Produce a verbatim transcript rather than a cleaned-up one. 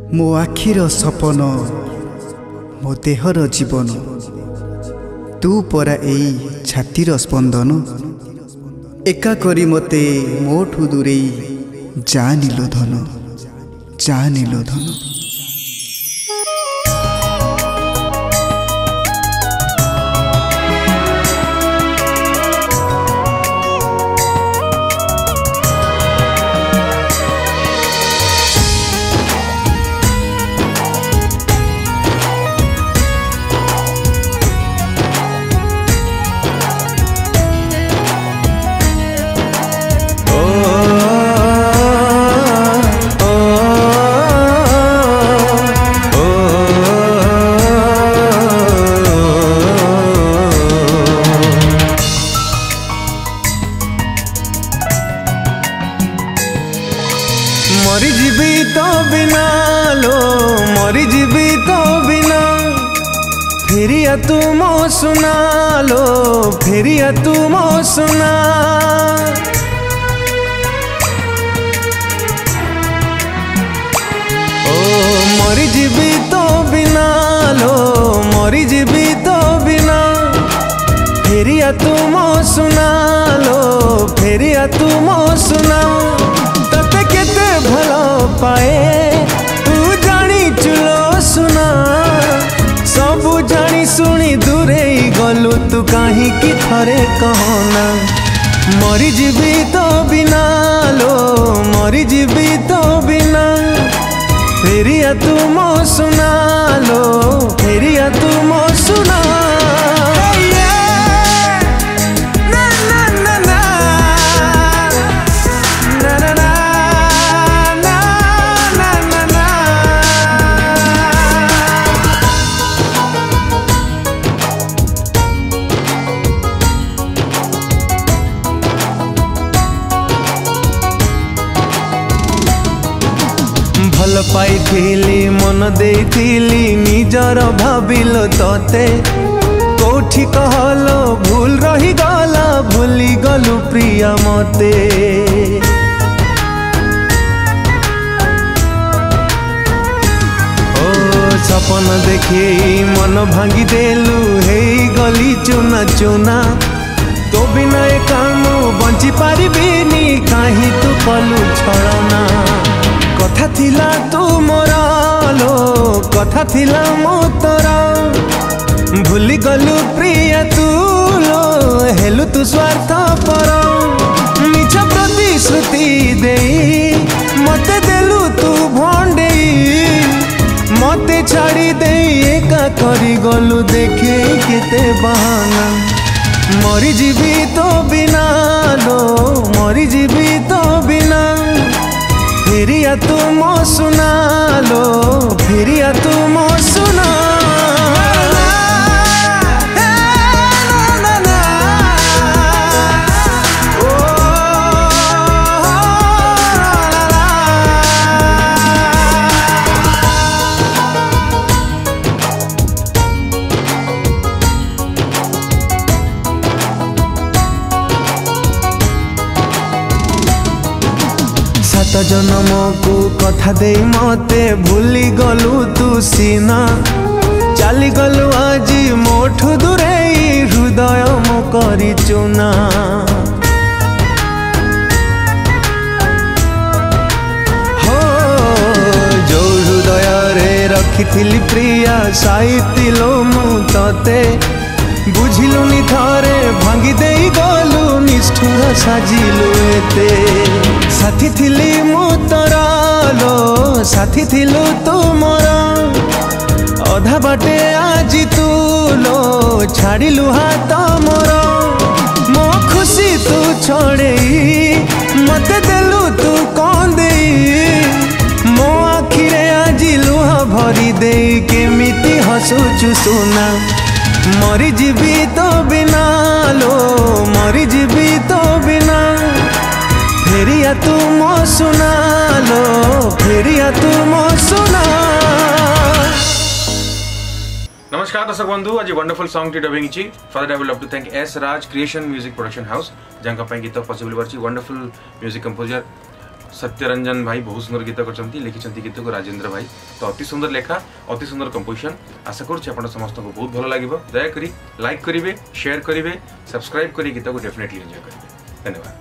मो आखिर सपन मो देहर जीवन तू परा एई छातीर स्पंदन एका करी मते मोठू दूरे जा नीलो धन जा नीलो धन। मरी जीवी तो बिना लो मरी जीवी तो बिना फेरिया तुम सुना लो फेरिया तुम सुना। ओ मरी जीवी तो बिना लो मरी जीवी तो बिना फेरिया तुम सुना लो फेरिया तुम सुना। भल पाए तू जानी चुलो सुना सबू जानी सुनी दूरे गलु तू कहीं की थरे कहना। मरी जीवी तो बिना लो मरी जीवी तो बिना फेरिया तुम सुना लो फेरिया तुम सुना। भल पाइथिली मन देइथिली निजर भाविल तते कोठी कहलो भूल रही गला भूली गलु प्रिया मते। ओ सपन देखी मन भांगी देलु हे गली चुना चुना तो बिना ए काम बंची पारिबिनी काहे तू कलु छलना। कथा थिला तू मोरा लो कथा थिला मो तोरा भूली गलु प्रिया तू लो हेलु तू स्वार्थ पर निज प्रतिश्रुति दे मते देलु तू भंडेई मते छाड़ी दे एका करी गलु देखे केते बहाना। मरी जीवी तो बिना लो मरी जीवी तो बिना फेरिया तुम सुना लो फेरिया तुम सुना। सात जन्म को कथा दे मते भूली गलु तू सीना चाली गलु आज मोठू दूरे हृदय मो करी चुना। हो जो हृदय रे रखिथिली प्रिया साइतिलो मु तते बुझिलुनी थरे भांगी देई गलु निष्ठुर साजिलु एते। साथी थिली मु तोरा लो साथी थिलु तू मोरा अधा बाटे आज तू लो छाड़िलु हाथ मोरा मो खुशी तू छोड़ेई मते देलु तू कौन देई मो आखिरे आज लुहा भरी देई केमिति हसुचु सुना। मरी जीवी तो बिना लो मरी जीवी तो बिना फेरिया तुम सुना लो फेरिया तुम सुना। नमस्कार दर्शक बंधु आज वंडरफुल सॉन्ग टी डबिंग ची for that I would love to thank S Raj creation music production house जंका पे गीत पॉसिबल वर्ची वंडरफुल म्यूजिक कंपोजर सत्यरंजन भाई बहुत सुंदर गीत कर लिखिं गीत को राजेंद्र भाई। तो अति सुंदर लेखा अति सुंदर कंपोजिशन। आशा करुँ समस्त को बहुत भल लगे। दयाकोरी लाइक करेंगे, शेयर करेंगे, सब्सक्राइब कर गीत को डेफिनेटली एंजॉय करेंगे। धन्यवाद।